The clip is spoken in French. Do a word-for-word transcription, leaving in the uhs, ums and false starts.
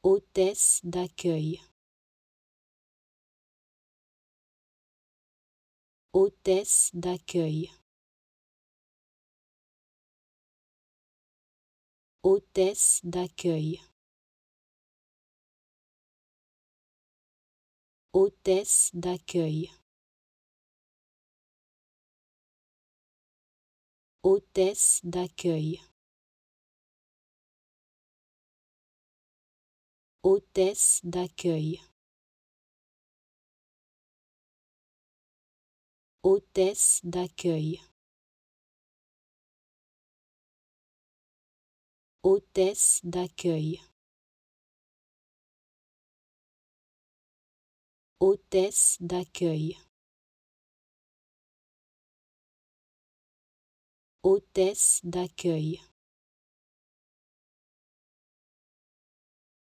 Hôtesse d'accueil. Hôtesse d'accueil. Hôtesse d'accueil. Hôtesse d'accueil. Hôtesse d'accueil. Hôtesse d'accueil. Hôtesse d'accueil. Hôtesse d'accueil. Hôtesse d'accueil. Hôtesse d'accueil.